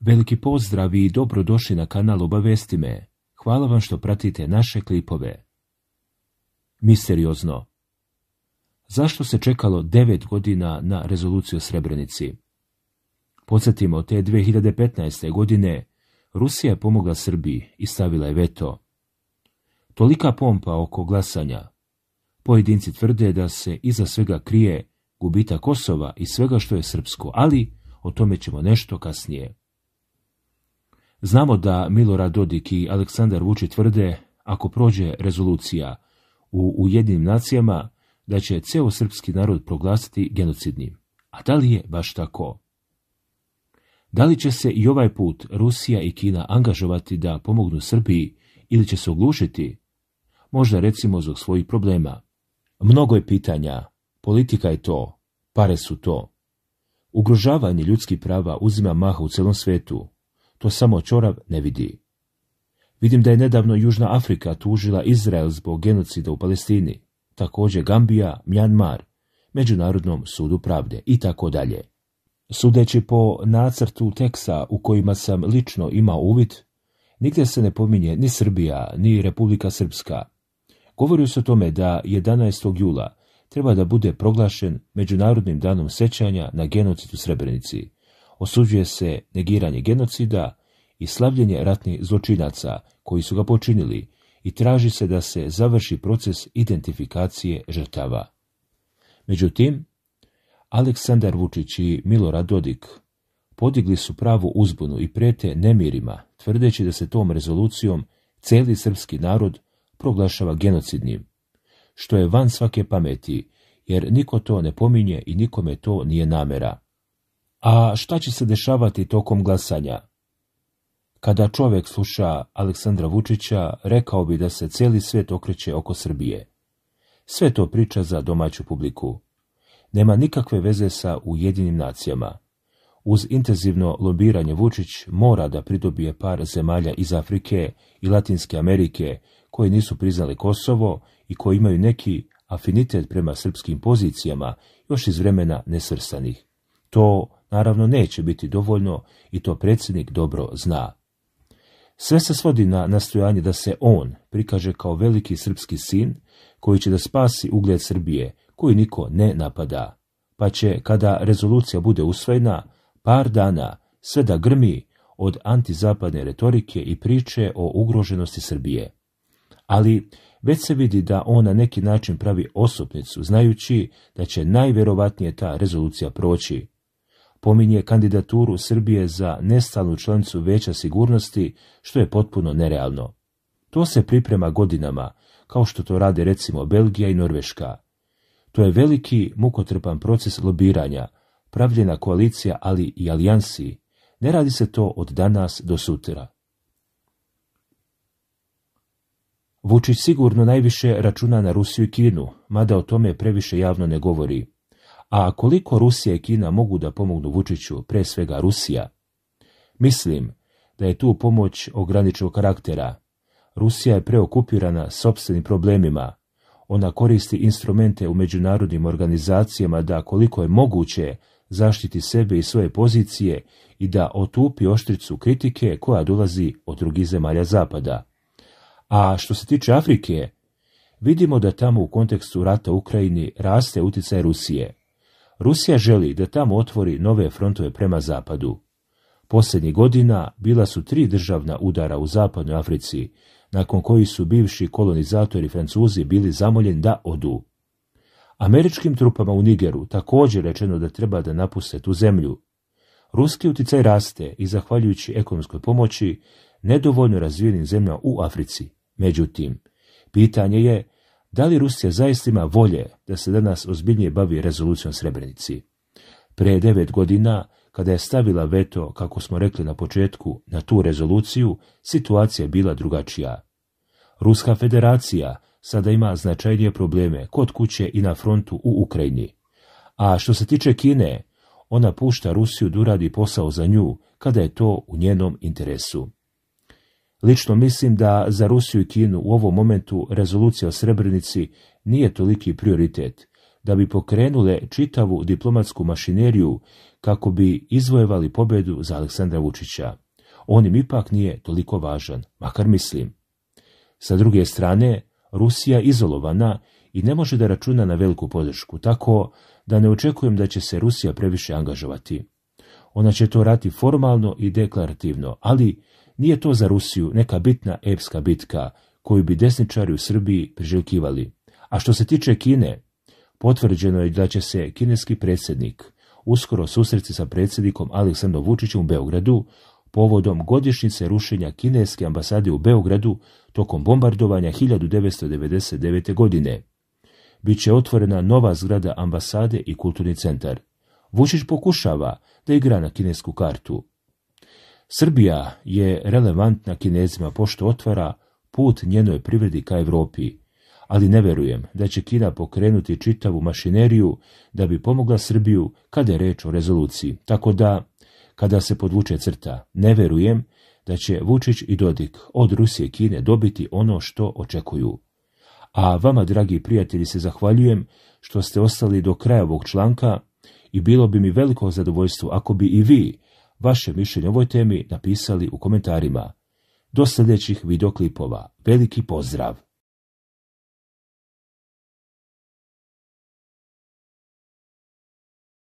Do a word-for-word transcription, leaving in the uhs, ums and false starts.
Veliki pozdrav i dobrodošli na kanal Obavesti me. Hvala vam što pratite naše klipove. Misteriozno. Zašto se čekalo devet godina na rezoluciju o Srebrenici? Podsjetimo, te dve hiljade petnaeste. godine Rusija je pomogla Srbiji i stavila je veto. Tolika pompa oko glasanja. Pojedinci tvrde da se iza svega krije gubitak Kosova i svega što je srpsko, ali o tome ćemo nešto kasnije. Znamo da Milorad Dodik i Aleksandar Vučić tvrde, ako prođe rezolucija u Ujedinjenim nacijama, da će ceo srpski narod proglasiti genocidnim. A da li je baš tako? Da li će se i ovaj put Rusija i Kina angažovati da pomognu Srbiji ili će se oglušiti? Možda recimo zbog svojih problema. Mnogo je pitanja. Politika je to. Pare su to. Ugrožavanje ljudskih prava uzima maha u celom svetu. To samo ćorav ne vidi. Vidim da je nedavno Južna Afrika tužila Izrael zbog genocida u Palestini, također Gambija, Mjanmar, Međunarodnom sudu pravde i tako dalje. Sudeći po nacrtu teksta u kojima sam lično imao uvid, nigdje se ne pominje ni Srbija, ni Republika Srpska. Govori se o tome da jedanaestog jula treba da bude proglašen Međunarodnim danom sećanja na genocid u Srebrenici. Osuđuje se negiranje genocida i slavljenje ratnih zločinaca koji su ga počinili i traži se da se završi proces identifikacije žrtava. Međutim, Aleksandar Vučić i Milorad Dodik podigli su pravu uzbunu i prete nemirima, tvrdeći da se tom rezolucijom cijeli srpski narod proglašava genocidnim, što je van svake pameti, jer niko to ne pominje i nikome to nije namera. A šta će se dešavati tokom glasanja? Kada čovjek sluša Aleksandra Vučića, rekao bi da se cijeli svijet okreće oko Srbije. Sve to priča za domaću publiku. Nema nikakve veze sa Ujedinjenim nacijama. Uz intenzivno lobiranje Vučić mora da pridobije par zemalja iz Afrike i Latinske Amerike koji nisu priznali Kosovo i koji imaju neki afinitet prema srpskim pozicijama još iz vremena nesvrstanih. To naravno neće biti dovoljno i to predsjednik dobro zna. Sve se svodi na nastojanje da se on prikaže kao veliki srpski sin koji će da spasi ugled Srbije, koji niko ne napada, pa će, kada rezolucija bude usvojena, par dana sve da grmi od antizapadne retorike i priče o ugroženosti Srbije. Ali već se vidi da on na neki način pravi osupnicu, znajući da će najvjerovatnije ta rezolucija proći. Pominje kandidaturu Srbije za nestalnu članicu Veća sigurnosti, što je potpuno nerealno. To se priprema godinama, kao što to rade recimo Belgija i Norveška. To je veliki, mukotrpan proces lobiranja, pravljena koalicija, ali i alijansi. Ne radi se to od danas do sutra. Vučić sigurno najviše računa na Rusiju i Kinu, mada o tome previše javno ne govori. A koliko Rusija i Kina mogu da pomognu Vučiću, pre svega Rusija? Mislim da je tu pomoć ograničenog karaktera. Rusija je preokupirana sopstvenim problemima. Ona koristi instrumente u međunarodnim organizacijama da koliko je moguće zaštiti sebe i svoje pozicije i da otupi oštricu kritike koja dolazi od drugih zemalja zapada. A što se tiče Afrike, vidimo da tamo u kontekstu rata u Ukrajini raste utjecaj Rusije. Rusija želi da tamo otvori nove frontove prema zapadu. Posljednjih godina bila su tri državna udara u zapadnoj Africi, nakon kojih su bivši kolonizatori Francuzi bili zamoljeni da odu. Američkim trupama u Nigeru također rečeno da treba da napuste tu zemlju. Ruski utjecaj raste i zahvaljujući ekonomskoj pomoći nedovoljno razvijenim zemljama u Africi. Međutim, pitanje je da li Rusija zaista ima volje da se danas ozbiljnije bavi rezolucijom Srebrenici. Pre devet godina, kada je stavila veto, kako smo rekli na početku, na tu rezoluciju, situacija je bila drugačija. Ruska federacija sada ima značajnije probleme kod kuće i na frontu u Ukrajini. A što se tiče Kine, ona pušta Rusiju da uradi posao za nju, kada je to u njenom interesu. Lično mislim da za Rusiju i Kinu u ovom momentu rezolucija o Srebrenici nije toliki prioritet, da bi pokrenule čitavu diplomatsku mašineriju kako bi izvojevali pobjedu za Aleksandra Vučića. On im ipak nije toliko važan, makar mislim. Sa druge strane, Rusija izolovana i ne može da računa na veliku podršku, tako da ne očekujem da će se Rusija previše angažovati. Ona će to raditi formalno i deklarativno, ali nije to za Rusiju neka bitna epska bitka koju bi desničari u Srbiji priželjkivali. A što se tiče Kine, potvrđeno je da će se kineski predsjednik uskoro susresti sa predsjednikom Aleksandrom Vučićem u Beogradu povodom godišnjice rušenja kineske ambasade u Beogradu tokom bombardovanja hiljadu devetsto devedeset devete. godine. Biće otvorena nova zgrada ambasade i kulturni centar. Vučić pokušava da igra na kinesku kartu. Srbija je relevantna Kinezima pošto otvara put njenoj privredi ka Evropi, ali ne verujem da će Kina pokrenuti čitavu mašineriju da bi pomogla Srbiju kada je reč o rezoluciji. Tako da, kada se podvuče crta, ne verujem da će Vučić i Dodik od Rusije i Kine dobiti ono što očekuju. A vama, dragi prijatelji, se zahvaljujem što ste ostali do kraja ovog članka i bilo bi mi veliko zadovoljstvo ako bi i vi vaše mišljenje o ovoj temi napisali u komentarima. Do sljedećih videoklipova. Veliki pozdrav!